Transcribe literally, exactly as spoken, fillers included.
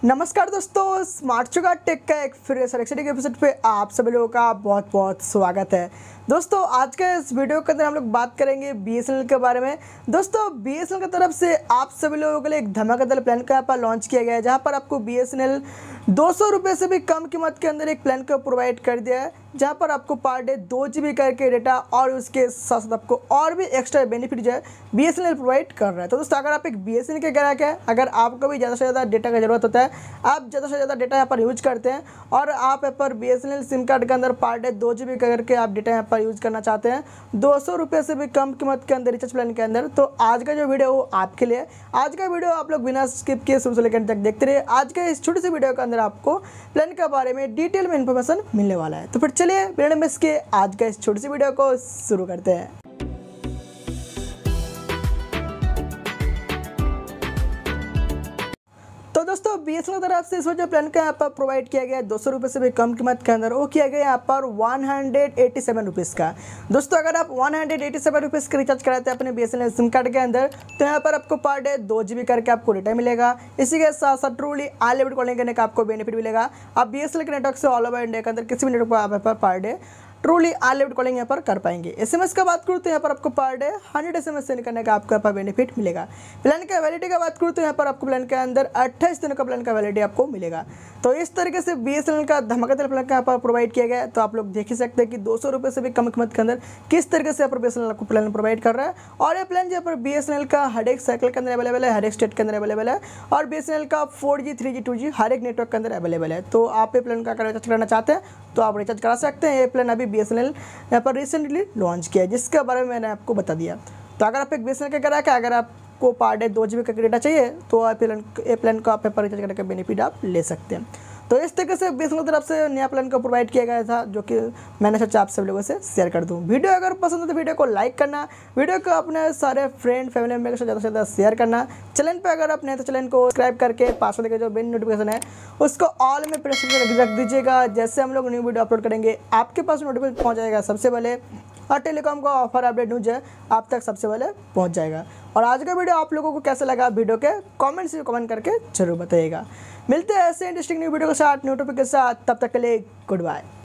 नमस्कार दोस्तों, स्मार्ट जुगाड़ टेक का एक फिर सलेक्शन के एपिसोड पे आप सभी लोगों का बहुत बहुत स्वागत है। दोस्तों आज के इस वीडियो के अंदर हम लोग बात करेंगे बीएसएनएल के बारे में। दोस्तों बीएसएनएल की तरफ से आप सभी लोगों के लिए एक धमाकेदार प्लान का यहाँ पर लॉन्च किया गया है, जहाँ पर आपको बीएसएनएल दो सौ रुपये से भी कम कीमत के अंदर एक प्लान को प्रोवाइड कर दिया है, जहाँ पर आपको पर डे दो जी बी करके डेटा और उसके साथ साथ आपको और भी एक्स्ट्रा बेनिफिट जो है बीएसएनएल प्रोवाइड कर रहा है। तो दोस्तों अगर आप एक बीएसएनएल के ग्राहक है, अगर आपको भी ज़्यादा से ज़्यादा डेटा की ज़रूरत होता है, आप ज़्यादा से ज़्यादा डेटा यहाँ पर यूज करते हैं और आप यहाँ पर बीएसएनएल सिम कार्ड के अंदर पर डे दो जी बी करके आप डेटा यहाँ पर यूज करना चाहते हैं दो सौ रुपये से भी कम कीमत के अंदर रिचार्ज प्लान के अंदर, तो आज का जो वीडियो वो आपके लिए। आज का वीडियो आप लोग बिना स्किप किए शुरू से लेकर तक देखते रहिए। आज के इस छोटी सी वीडियो के अंदर आपको प्लान के बारे में डिटेल में इंफॉर्मेशन मिलने वाला है। तो फिर चलिए बिना मिस के आज का इस छोटी सी वीडियो को शुरू करते हैं। तो दोस्तों बीएसएनएल की तरफ से इस वजह प्लान का यहाँ पर प्रोवाइड किया गया है दो सौ रुपये से भी कम कीमत के अंदर, वो किया गया यहाँ पर one hundred eighty seven rupees का। दोस्तों अगर आप one hundred eighty seven rupees का रिचार्ज कराते हैं अपने बीएसएनएल सिम कार्ड के अंदर, तो यहाँ पर आपको पर डे दो जी बी करके आपको डेटा मिलेगा। इसी के साथ साथ ट्रूली अनलिमिटेड कॉलिंग करने का आपको बेनिफिट मिलेगा। आप बीएसएनएल के नेटवर्क से ऑल ओवर इंडिया के अंदर किसी भी नेटवर्क पर आप यहाँ पर per day truly unlimited calling यहाँ पर कर पाएंगे। एसएमएस का बात करूँ तो यहाँ पर आपको per day hundred SMS send करने का आपको यहाँ पर बेनिफिट मिलेगा। प्लान का वैलिडिटी का बात करूँ तो यहाँ पर आपको प्लान के अंदर अट्ठाईस दिनों का प्लान का वैलिडिटी आपको मिलेगा। तो इस तरीके से बीएसएनएल का धमाकेदार प्लान का यहाँ पर प्रोवाइड किया गया है। तो आप लोग देख ही सकते हैं कि दो सौ रुपये से भी कम कीमत के अंदर किस तरीके से यहाँ पर बीएसएनएल आपको प्लान प्रोवाइड कर रहा है। और ये प्लान यहाँ पर बीएसएनएल का हर एक सर्कल के अंदर अवेलेबल है, हर एक स्टेट के अंदर अवेलेबल है और बीएसएनएल का four G three G two G हर एक नेटवर्क के अंदर अवेलेबल है। तो आप ये प्लान का अगर रिचार्ज करना चाहते हैं तो आप रिचार्ज करा सकते हैं। ये प्लान अभी बीएसएनएल यहाँ पर रिसेंटली लॉन्च किया है, जिसके बारे में मैंने आपको बता दिया। तो अगर आप एक बीएसएनएल का ग्राहक है, अगर आपको पर डे दो जी बी का डेटा चाहिए तो आप प्लान ए प्लान को आप पर रिचार्ज करने का बेनिफिट आप ले सकते हैं। तो इस तरीके से बीएसएनएल की तरफ से नया प्लान को प्रोवाइड किया गया था, जो कि मैंने सोचा आप सब लोगों से शेयर कर दूं। वीडियो अगर पसंद है तो वीडियो को लाइक करना, वीडियो को अपने सारे फ्रेंड फैमिली मेंबर के साथ ज़्यादा से ज़्यादा शेयर करना। चैनल पे अगर आप नए तो चैनल को सब्सक्राइब करके पास में जो बेल नोटिफिकेशन है उसको ऑल में प्रेस करके रख दीजिएगा। जैसे हम लोग न्यू वीडियो अपलोड करेंगे आपके पास नोटिफिकेशन पहुँच जाएगा सबसे पहले, और टेलीकॉम का ऑफर अपडेट न्यूज है आप तक सबसे पहले पहुंच जाएगा। और आज का वीडियो आप लोगों को कैसा लगा वीडियो के कमेंट से कमेंट करके जरूर बताइएगा। मिलते हैं ऐसे इंटरेस्टिंग न्यू वीडियो के साथ, न्यू टॉपिक के साथ। तब तक के लिए गुड बाय।